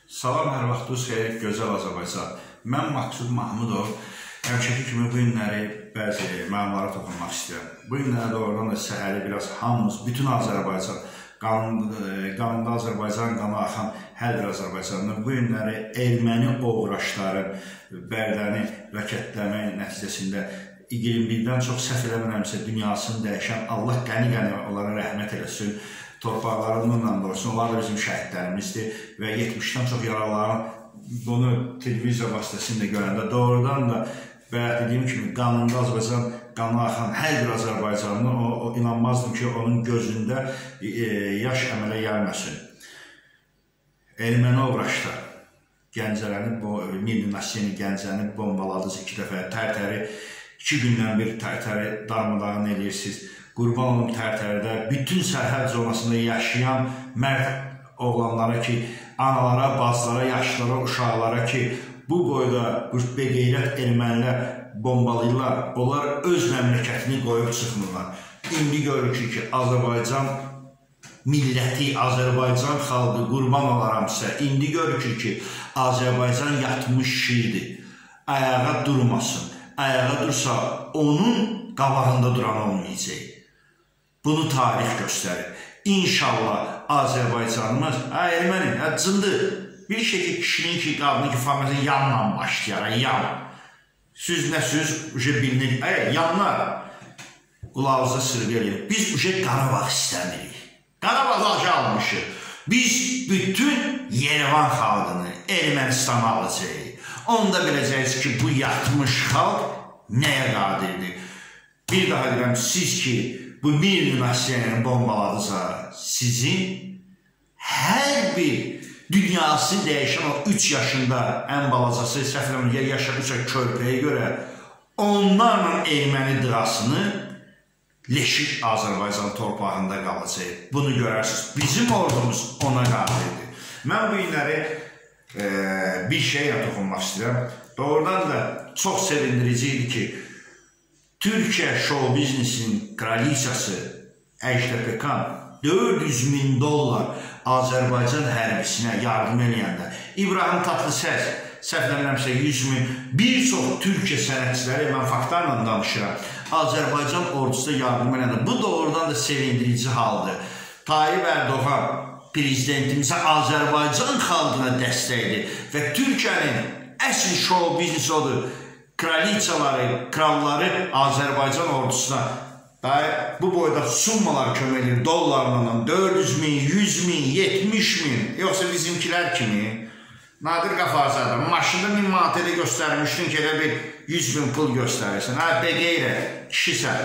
Salam, hər vaxtınız xeyir, gözəl Azərbaycan. Mən Maqsud Mahmudov. Həmişəki kimi bu günləri bəzi məlumatlara toxunmaq istəyirəm. Bu günlərdə doğrudan da səhəri biraz hamımız, bütün Azərbaycan, qanında Azərbaycan, qanı axan hər bir Azərbaycanlı bu günləri erməni oğraşların Bərdəni raketləmə nəticəsində 21-dən çox səhv eləmirəmsə dünyasını dəyişən Allah qəni-qəni onlara rəhmət eləsin. Torpaqlarından doğrusu, onlar da bizim şəhidlərimizdir və 70-dən çox yaralıların bunu televiziya vasitəsində görəndə doğrudan da dediyim kimi qanında Azərbaycan, qanı axan hər bir Azərbaycanlı o inanmazdım ki, onun gözündə yaş əmələ gəlməsin. Erməni oğraşlar Gəncələni, Milli Nasiyeni Gəncəni bombaladıcı 2 dəfə, Tərtəri 2 gündən bir Tərtəri darmadağın edirsiniz. Qurban olum Tərtəridə bütün sərhəd zonasında yaşayan mərd oğlanlara ki, analara, bacılara, yaşlılara, uşaqlara ki, bu boyda beqeyrət ermənilər bombalayırlar, onlar öz məmləkətini qoyub çıxmırlar. İndi görürük ki, Azərbaycan milləti, Azərbaycan xalqı qurban olaramsa, indi görürük ki, Azərbaycan yatmış şirdir, ayağa durmasın, ayağa dursa onun qabağında duran olmayacaq. Bunu tarix göstərir. İnşallah Azərbaycanımız, erməni, cındır. Bir şey ki, kişinin ki, qadının ki, familiyası yanla başlayar, yan. Siz nə söz, bilinir, yanlar qulağınıza sırq eləyir. Biz Qarabağ istəmirik. Qarabağ almışıq. Biz bütün Yerevan xalqını Ermənistana alacaq. Onda biləcəyiz ki, bu yatmış xalq nəyə qadirdir? Bir daha deyirəm, siz ki, bu Milli Nasiyeni bombaladısa, sizin hər bir dünyası dəyişən o 3 yaşında ən balacası, səhvləmə, yaşa-3 körpəyə görə onlarla erməni dırasını leşik Azərbaycan torpağında qalacaq. Bunu görərsiniz. Bizim ordumuz ona qadirdir. Mən bu günləri bir şeylə toxunmaq istəyirəm. Doğrudan da çox sevindirici idi ki, Türkiyə show biznesinin kraliçası Ejdə Pekan $400.000 Azərbaycan hərbisinə yardım eləyəndə, İbrahim Tatlıses, səhvləmirəmsə 100.000, bir çox Türkiyə sənətçiləri, mən faktlarla danışıram, Azərbaycan ordusuna yardım eləyəndə. Bu doğrudan da sevindirici haldır. Tayyip Erdoğan prezidentimizə Azərbaycan xalqına dəstəkdir və Türkiyənin əsl show biznesi odur. Kraliçaları, kralları Azərbaycan ordusuna bu boyda summalar kömək edir, dollarla 400.000, 100.000, 70.000, yoxsa bizimkilər kimi. Nadir Qafarzadə, maşında 1000 manat elə göstərmişdin ki, elə bir 100.000 pul göstərirsən. Beqeyrə, kişisən.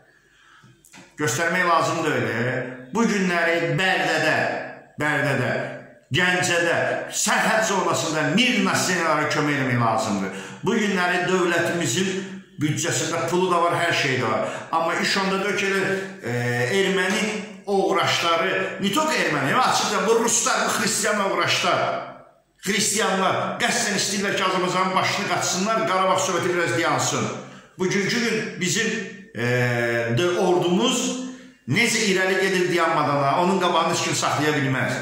Göstərmək lazımdır öyle. Bu günləri Bərdədə, Gəncədə, sərhəd zonasında Milli Nasiyenilərə kömək eləmək lazımdır. Bu günləri dövlətimizin büdcəsində pulu da var, hər şey də var. Amma iş ondadır ki, erməni oğraşları, nitok erməni, açıqca bu ruslar, bu xristiyan oğraşlar, xristiyanlar qəsdən istəyirlər ki, Azərbaycanın başını qaçsınlar, Qarabağ söhbəti biraz dayansın. Bugünkü gün bizim ordumuz necə irəli gedir dayanmadan, onun qabağını heç kim saxlaya bilməz.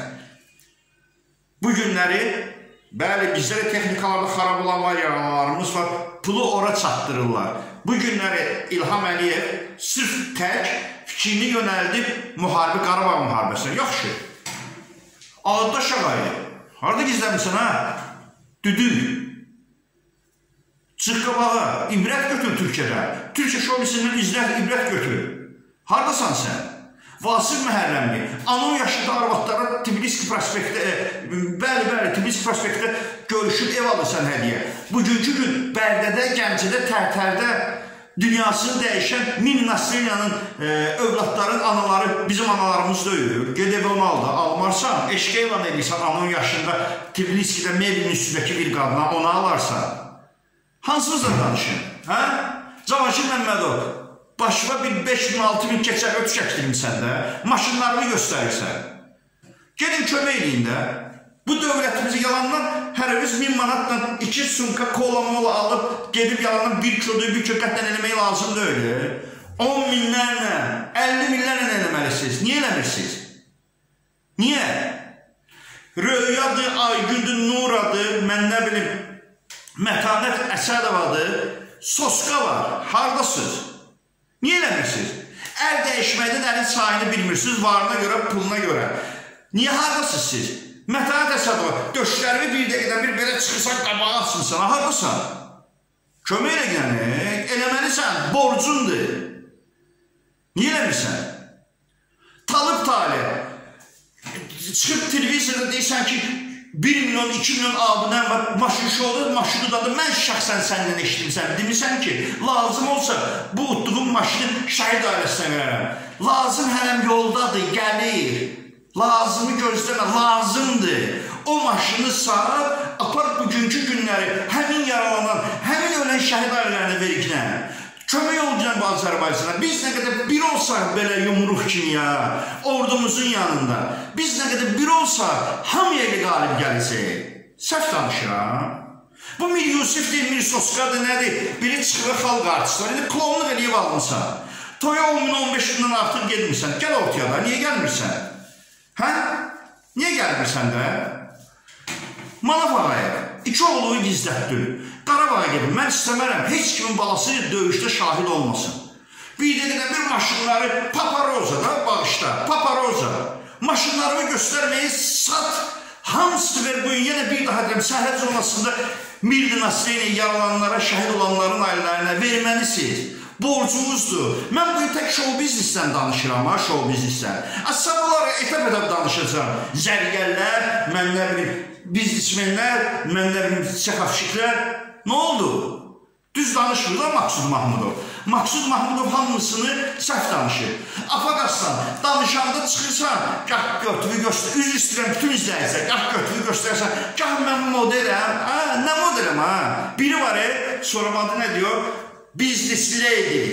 Bu günləri, bəli, bizdə də texnikalarda xarab olan var, yaralarımız var, pulu ora çatdırırlar. Bu günləri İlham Əliyev sırf tək fikrini yönəldib müharibə, Qarabağ müharibəsinə. Yaxşı, ağda şağayı, harada gizləmişsən, Düdük, çıx qabağa, ibrət götür Türkiyədən, Türkiyə şovisindən ibrət götür. Haradasan sən? Vasif Məhərrəmli, anon yaşında arvadlara Tbilisi prospektdə, Tbilisi prospektdə görüşüb ev alırsan hədiyə. Bugünkü gün Bərdədə, Gəncədə, Tərtərdə dünyasını dəyişən Milli Nasiyeniyanın övladların anaları bizim analarımız döyür. Gedib onu almarsan, eşq elan edirsən anon yaşında Tbilisidə Mebinin üstündəki bir qadına onu alarsan. Hansınızla danışın? Cavanşir Məmmədov, başıma bir 5.000-6.000 keçər ötü çəkdirmişsən də, maşınlarını göstərirsən. Gedin kömək eləyin də. Bu dövlətimizi yalandan hər öz 1000 manatla 2 sumka kola-mola alıb, gedib yalandan bir kilo qətlə eləmək lazımdır öyle. 10 minlərlə, 50 minlərlə eləməlisiniz. Niyə eləmirsiniz? Niyə? Röyadır, ay gündür, mən nə bilim, Mətanət Əsədovadır, Soska var, haradasınız? Niyə eləmirsiniz? Əl dəyişməkdən əlin sayını bilmirsiniz, varına görə, puluna görə. Niyə haradasınız siz? Mətanət Əsədova, döşlərimi bir dəqiqədən bir belə çıxırsan, qabağa açsınsan, haradasın? Kömək elə gələni, eləməlisən, borcundur. Niyə eləmirsən? Talib Talib, çıxıb televizorda deyirsən ki, 1 milyon, 2 milyon abunəm var, maşın şoğudur, maşını dadır, mən şəxsən səndən eşitirsən, demirsən ki, lazım olsa bu utduğum maşını şəhid ailəsinə verərəm. Lazım hələm yoldadır, gəlir, lazımı gözləmə, lazımdır. O maşını sağ, apar bugünkü günləri həmin yaralanan, həmin ölən şəhid ailələrinə veriklə. Kömək olacaq bu Azərbaycana. Biz nə qədər bir olsaq belə yumruq kimi ya, ordumuzun yanında. Biz nə qədər bir olsaq, hamıya qalib gələcək. Səhv danışıram. Bu Mir Yusifdir, Mir Soskadır, nədir? Biri çıxır xalq artistləri, indi klonluq eləyib alınsan. Toya 10-15 gündən artıq gedmirsən. Gəl ortaya da, niyə gəlmirsən? Hə? Niyə gəlmirsən də? Manaf ağaya, 2 oğluğu gizlətdir. Qarabağa gedin, mən istəmərəm, heç kimin balası döyüşdə şahid olmasın. Bir dəqiqədən bir maşınları, paparoza da bağışda, paparoza. Maşınlarımı göstərməyi sat, hamısı ver bugün, yenə bir daha deyəm, səhər zonasında Mir dinastiyayla yaralananlara, şəhid olanların ailələrinə verməlisiniz. Borcumuzdur. Mən bu tək show biznesdən danışıram, ha, show biznesdən. Sabahları etəp-etəp danışacağım. Zərgərlər, mən nə bilim, biznesmenlər, mən nə bilim, səxafşiklər. Nə oldu? Düz danışmır da Maksud Mahmudov. Maksud Mahmudov hamısını səhv danışır. Afaqastan, danışanda çıxırsan, gah götürü göstər, üzr istəyirəm, bütün izləyirsən, gah götürü göstərsən, gah mən modeləm, nə modeləm, biri var, sonra adı nə diyor? Business lady.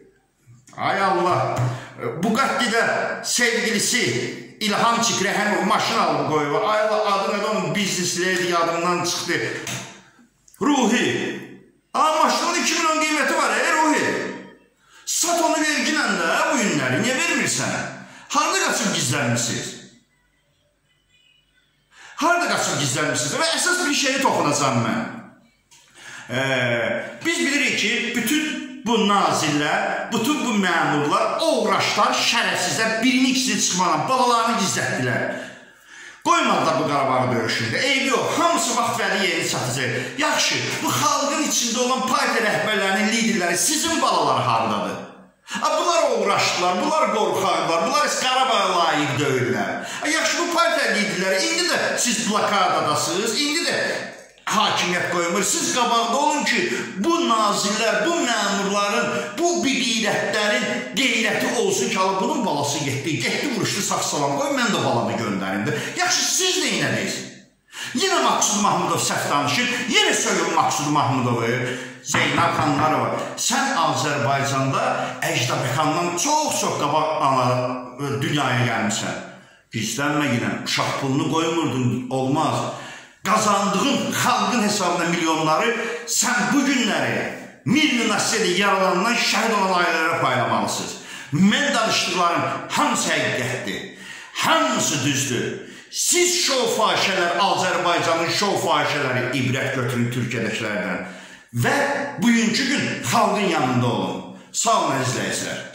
Ay Allah, Bugatti'də sevgilisi İlham Çikrəhənov maşın alıb qoyub. Ay Allah, adı nədə onun business lady adından çıxdı. Ruhi. Maşının 2 milyon qiyməti var, Ruhi. Sat onu verginlə də bu günləri, niyə vermirsən? Harada qaçıb gizlənmişsiniz? Harada qaçıb gizlənmişsiniz? Və əsas bir şeyi toxunacam mən. Biz bilirik ki, bütün bu nazirlər, bütün bu məmurlar, uğraşlar, şərəfsizlər, birini ikisini çıxmadan balalarını gizlətdilər. Qoymadılar bu Qarabağı döyüşündə. Eybi yox, hamısı vaxt vəli yeri çatacaq. Yaxşı, bu xalqın içində olan partiya rəhbərlərinin liderləri sizin balaları haradadır? Bunlar uğraşdılar, bunlar qorxardılar, bunlar Qarabağa layiq deyirlər. Yaxşı, bu partiya liderləri, indi də siz blokadadasınız, indi də hakimiyyət qoymur. Siz qabaqda olun ki, bu nazirlər, bu məmurların, bu qeyrətlərin qeyrəti olsun ki, bunun balası getdi vuruşdu, sağ-salam qoy, mən də balamı göndərimdir. Yaxşı, siz də inədeyiz. Yenə Maksud Mahmudov səhv danışır, yenə söylüyorum Maksud Mahmudovu, Zeynab Xanlarova. Sən Azərbaycanda Əcdəbəkandan çox-çox qabaq dünyaya gəlmişsən. Gizlənmə yenə, uşaq pulunu qoymurdun, olmaz. Qazandığın xalqın hesabına milyonları sən bu günləri Mir dinastiyada yaralanandan şəhid olan ailələrə paylamalısınız. Mən danışdıqlarım hamısı həqiqətdir, hamısı düzdür. Siz şov fahişələr, Azərbaycanın şov fahişələri ibrət götürün Türkiyədəkilərdən və bugünkü gün xalqın yanında olun. Sağ olun, izləyicilər.